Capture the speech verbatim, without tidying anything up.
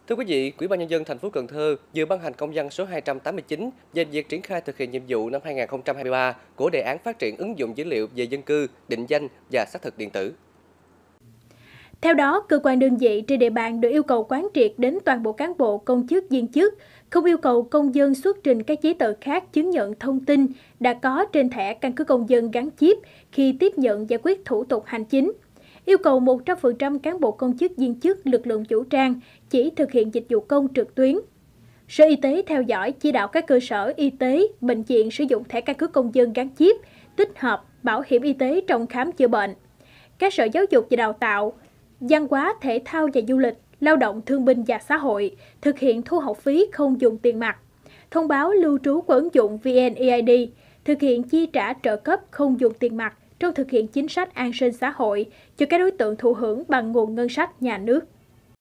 Thưa quý vị, Ủy ban nhân dân thành phố Cần Thơ vừa ban hành công văn số hai trăm tám mươi chín về việc triển khai thực hiện nhiệm vụ năm hai nghìn không trăm hai mươi ba của đề án phát triển ứng dụng dữ liệu về dân cư, định danh và xác thực điện tử. Theo đó, cơ quan đơn vị trên địa bàn được yêu cầu quán triệt đến toàn bộ cán bộ, công chức, viên chức, không yêu cầu công dân xuất trình các giấy tờ khác chứng nhận thông tin đã có trên thẻ căn cước công dân gắn chip khi tiếp nhận giải quyết thủ tục hành chính. Yêu cầu một trăm phần trăm cán bộ công chức viên chức lực lượng vũ trang chỉ thực hiện dịch vụ công trực tuyến. Sở Y tế theo dõi chỉ đạo các cơ sở y tế, bệnh viện sử dụng thẻ căn cước công dân gắn chip, tích hợp bảo hiểm y tế trong khám chữa bệnh. Các sở giáo dục và đào tạo, văn hóa, thể thao và du lịch, lao động thương binh và xã hội thực hiện thu học phí không dùng tiền mặt, thông báo lưu trú của ứng dụng vê en e i đê, thực hiện chi trả trợ cấp không dùng tiền mặt trong thực hiện chính sách an sinh xã hội cho các đối tượng thụ hưởng bằng nguồn ngân sách nhà nước.